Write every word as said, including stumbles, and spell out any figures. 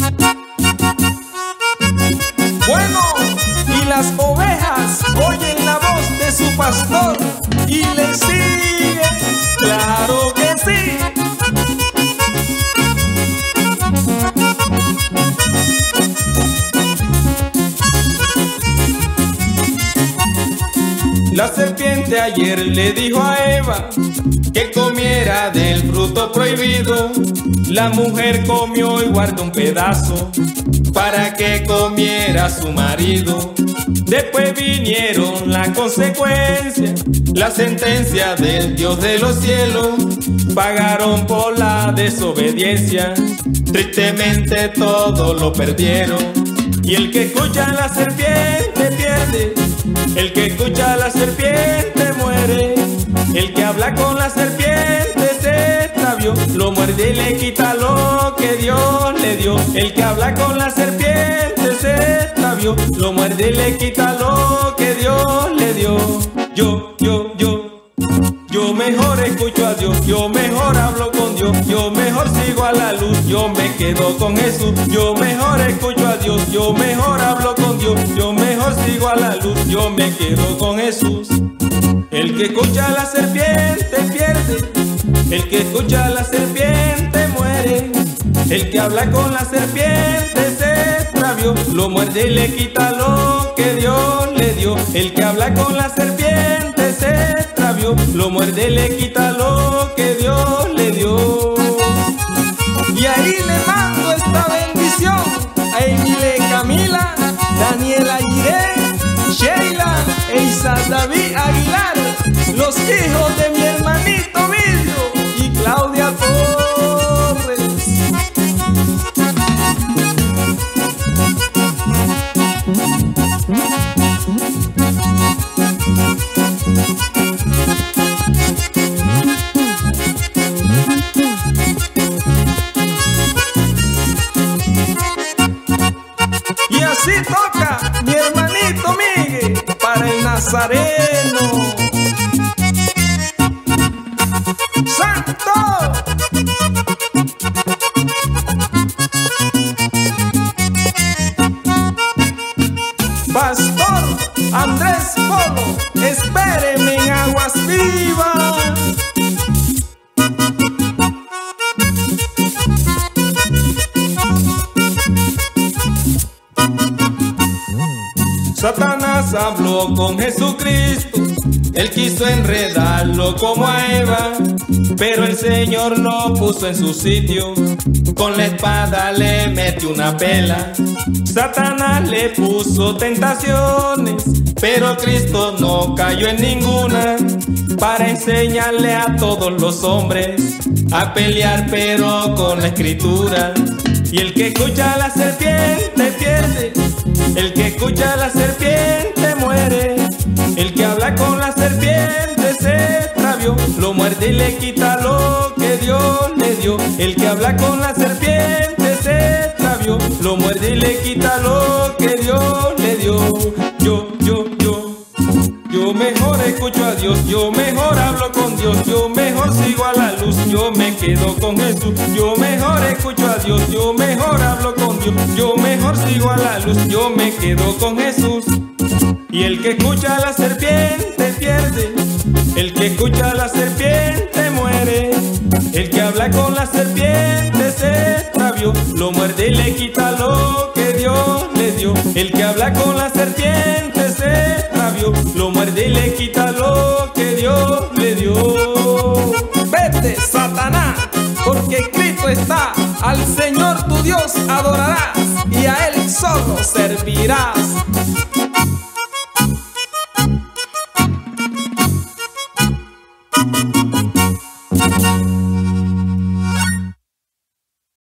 Bueno, y las ovejas oyen la voz de su pastor y le siguen, claro que sí. La serpiente ayer le dijo a Eva que comiera del fruto prohibido. La mujer comió y guardó un pedazo para que comiera su marido. Después vinieron las consecuencias, la sentencia del Dios de los cielos. Pagaron por la desobediencia, tristemente todo lo perdieron. Y el que escucha a la serpiente pierde, el que escucha a la serpiente muere. El que habla con la serpiente se extravió, lo muerde y le quita lo que Dios le dio. El que habla con la serpiente se extravió, lo muerde y le quita lo que Dios le dio. Yo, yo, yo, yo mejor escucho a Dios, yo mejor hablo con Dios, yo mejor sigo a la luz, yo me quedo con Jesús. Yo mejor escucho a Dios, yo mejor hablo con Dios, yo mejor sigo a la luz, yo me quedo con Jesús. El que escucha a la serpiente pierde, el que escucha a la serpiente muere. El que habla con la serpiente se extravió, lo muerde y le quita lo que Dios le dio. El que habla con la serpiente se extravió, lo muerde y le quita lo que Dios le dio. Y ahí le mando esta bendición a Emile Camila, Daniela Irene, Sheila e Isa David Aguilar, los hijos de mi hermanito Vidio y Claudia Torres. Y así toca mi hermanito Miguel para el Nazareno. ¡Santo! Pastor Andrés Polo, espéreme en Aguas Vivas. Satanás habló con Jesucristo, él quiso enredarlo como a Eva, pero el Señor lo puso en su sitio, con la espada le metió una pela. Satanás le puso tentaciones, pero Cristo no cayó en ninguna, para enseñarle a todos los hombres a pelear pero con la escritura. Y el que escucha a la serpiente pierde, el que escucha a la serpiente muere. El que habla con la serpiente se extravió, lo muerde y le quita lo que Dios le dio. El que habla con la serpiente se extravió, lo muerde y le quita lo que Dios le dio. Yo, yo, yo, yo mejor escucho a Dios, yo mejor hablo con Dios, yo mejor sigo a la luz, yo me quedo con Jesús. Yo mejor escucho a Dios, yo mejor hablo con Dios, yo mejor sigo a la luz, yo me quedo con Jesús. Y el que escucha a la serpiente pierde, el que escucha a la serpiente muere. El que habla con la serpiente se extravió, lo muerde y le quita lo que Dios le dio. El que habla con la serpiente se extravió, lo muerde y le quita lo que Dios le dio. Vete, Satanás, porque escrito está: al Señor tu Dios adorarás y a Él solo servirás.